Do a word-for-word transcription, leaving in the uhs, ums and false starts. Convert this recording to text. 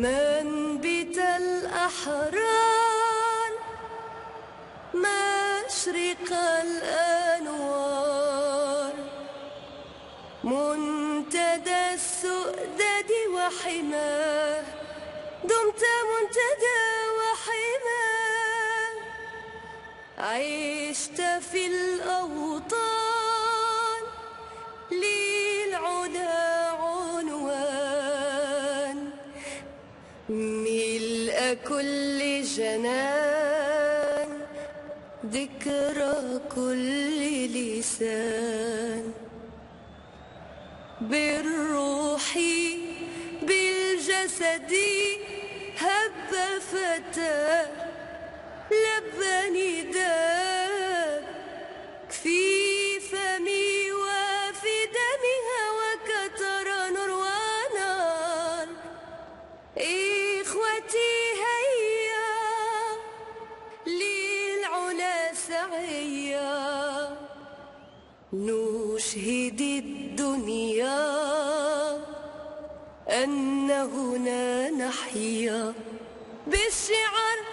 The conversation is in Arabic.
منبت الأحرار مشرق الأنوار منتدى السؤدد وحماه دمت منتدى وحماه عشت في الأوطان للعلا عنوان ملء كل جنان ذكرى كل لسان بالروح بالجسد هب فتى لبى نداء في فمي وفي دمي هواك ترى نور ونار إخوتي هيا للعلا سعيا نشهد الدنيا أن هنا نحيا بالشعر